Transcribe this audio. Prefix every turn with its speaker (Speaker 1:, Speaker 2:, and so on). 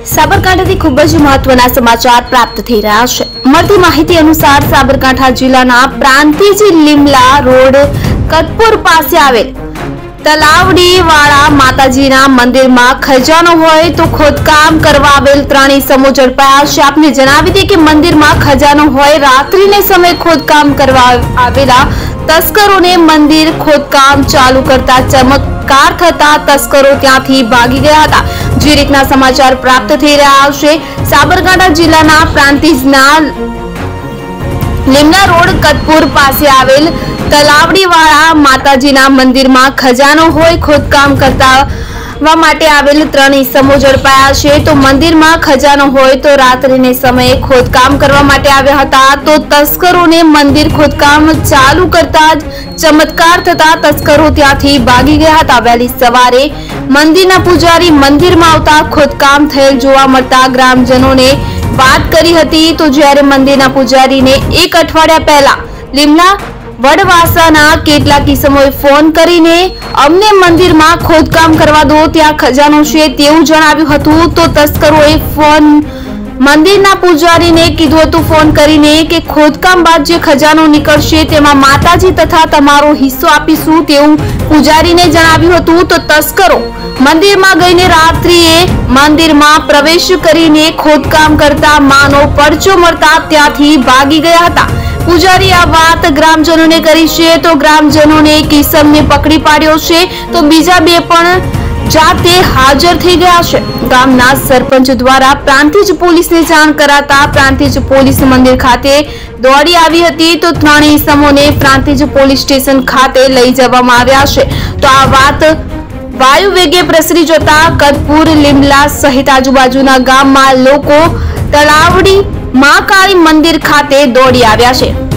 Speaker 1: સાબરકાંઠાથી ખૂબ જ મહત્વના સમાચાર પ્રાપ્ત થઈ રહ્યા છે। મળતી માહિતી અનુસાર સાબરકાંઠા જિલ્લાના પ્રાંતિજ લીમલા રોડ કતપુર પાસે આવેલ તલાવડીવાળા માતાજીના મંદિરમાં ખજાનો હોય તો ખોદકામ કરવા આવેલ 3 ઇસમો ઝડપાયા છે। આપને જણાવી દઈએ કે મંદિરમાં ખજાનો હોય રાત્રિને સમયે ખોદકામ કરવા આવેલા તસ્કરોને મંદિર ખોદકામ ચાલુ કરતા ચમત્કાર થતા તસ્કરો ત્યાંથી ભાગી ગયા હતા। જે રીતના સમાચાર પ્રાપ્ત થઈ રહ્યા છે, સાબરકાંઠા જિલ્લાના પ્રાંતિજના લીમલા રોડ કતપુર પાસે આવેલ તલાવડીવાળા માતાજીના મંદિરમાં ખજાનો હોય ખોદકામ કરવા માટે આવેલ 3 ઇસમો ઝડપાયા છે। તો મંદિરમાં ખજાનો હોય તો રાત્રિને સમયે ખોદકામ કરવા માટે આવ્યા હતા। તો તસ્કરોને મંદિર ખોદકામ ચાલુ કરતા જ ચમત્કાર થતા તસ્કરો ત્યાંથી ભાગી ગયા હતા। વહેલી સવારે મંદિરના પૂજારી મંદિરમાં આવતા ખોદકામ થયેલ જોવા મળતા ગ્રામજનોને વાત કરી હતી। તો જ્યારે મંદિરના પૂજારીને 1 અઠવાડિયા પહેલા લીમલા વડવાસાના કેટલાક ઇસમોએ ફોન કરીને અમને મંદિરમાં ખોદકામ કરવા દો, ત્યાં ખજાનો છે તેવું જણાવ્યું હતું। તો તસ્કરોએ મંદિરના પૂજારીને કીધું હતું ફોન કરીને કે ખોદકામ બાદ જે ખજાનો નીકળશે તેમાં માતાજી તથા તમારો હિસ્સો આપીશું તેવું પૂજારીને જણાવ્યું હતું। તો તસ્કરો મંદિરમાં ગઈને રાત્રિએ મંદિરમાં પ્રવેશ કરીને ખોદકામ કરતા માનો પરચો મળતા ત્યાંથી ભાગી ગયા હતા। પૂજારી આ વાત ગ્રામજનોને કરી છે તો ગ્રામજનોને એક ઇસમને પકડી પાડ્યો છે, તો બીજા 2 પણ જાતે હાજર થઈ ગયા છે। ગામના સરપંચ દ્વારા પ્રાંતિજ પોલીસને જાણ કરાતા પ્રાંતિજ પોલીસ મંદિર ખાતે દોડી આવી હતી। તો 3 ઇસમોને પ્રાંતિજ પોલીસ સ્ટેશન ખાતે લઈ જવામાં આવ્યા છે। તો આ વાત વાયુ વેગે પ્રસરી જતા કતપુર લીમલા સહિત આજુબાજુના ગામમાં લોકો તલાવડી મહાકાળી મંદિર ખાતે દોડી આવ્યા છે।